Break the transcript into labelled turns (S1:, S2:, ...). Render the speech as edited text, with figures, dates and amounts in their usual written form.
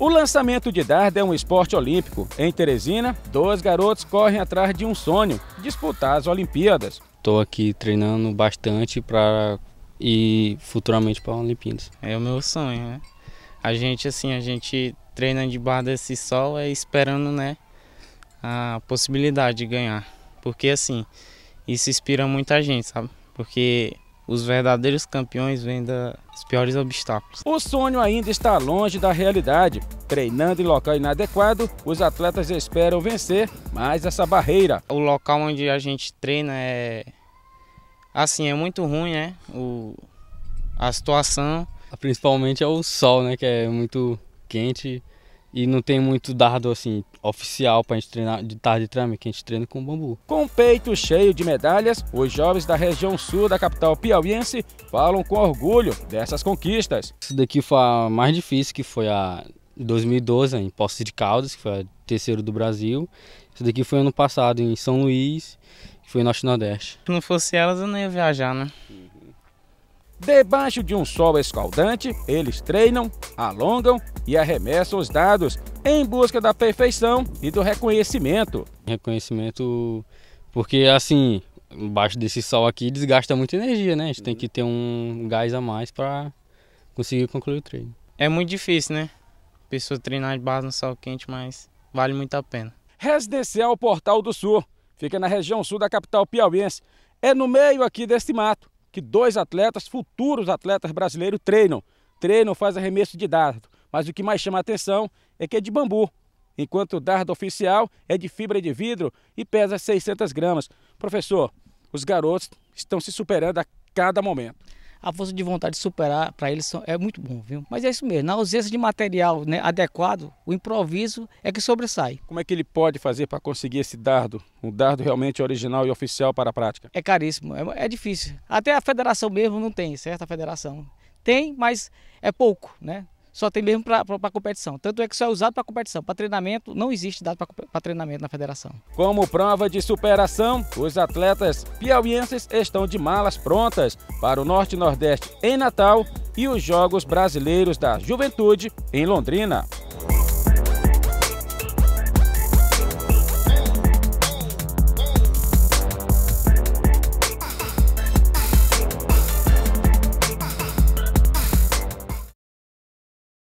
S1: O lançamento de dardo é um esporte olímpico. Em Teresina, 2 garotos correm atrás de um sonho, disputar as Olimpíadas.
S2: Estou aqui treinando bastante para ir futuramente para as Olimpíadas.
S3: É o meu sonho, né? A gente treina debaixo desse sol esperando, né, a possibilidade de ganhar. Porque assim, isso inspira muita gente, sabe? Porque os verdadeiros campeões vêm dos piores obstáculos.
S1: O sonho ainda está longe da realidade. Treinando em local inadequado, os atletas esperam vencer mais essa barreira.
S3: O local onde a gente treina é muito ruim, né? A situação.
S2: Principalmente é o sol, né? Que é muito quente e não tem muito dardo assim oficial para a gente treinar de tarde de treinamento, que a gente treina com bambu.
S1: Com o peito cheio de medalhas, os jovens da região sul da capital piauiense falam com orgulho dessas conquistas.
S2: Isso daqui foi a mais difícil, que foi a 2012 em Poços de Caldas, que foi a terceiro do Brasil. Isso daqui foi ano passado em São Luís, que foi Norte e Nordeste.
S3: Se não fosse elas, eu não ia viajar, né?
S1: Debaixo de um sol escaldante, eles treinam, alongam e arremessam os dados em busca da perfeição e do reconhecimento.
S2: Reconhecimento porque assim, embaixo desse sol aqui desgasta muita energia, né? A gente tem que ter um gás a mais para conseguir concluir o treino.
S3: É muito difícil, né? A pessoa treinar debaixo do sol quente, mas vale muito a pena.
S1: Residencial Portal do Sul, fica na região sul da capital piauiense. É no meio aqui desse mato que 2 atletas, futuros atletas brasileiros, treinam, faz arremesso de dardo. Mas o que mais chama a atenção é que é de bambu, enquanto o dardo oficial é de fibra de vidro e pesa 600 gramas. Professor, os garotos estão se superando a cada momento.
S4: A força de vontade de superar para eles é muito bom, viu? Mas é isso mesmo, na ausência de material, né, adequado, o improviso é que sobressai.
S1: Como é que ele pode fazer para conseguir esse dardo, um dardo realmente original e oficial para a prática?
S4: É caríssimo, é difícil. Até a federação mesmo não tem, certo? A federação tem, mas é pouco, né? Só tem mesmo para competição. Tanto é que só é usado para competição. Para treinamento, não existe dado para treinamento na federação.
S1: Como prova de superação, os atletas piauienses estão de malas prontas para o Norte e Nordeste em Natal e os Jogos Brasileiros da Juventude em Londrina.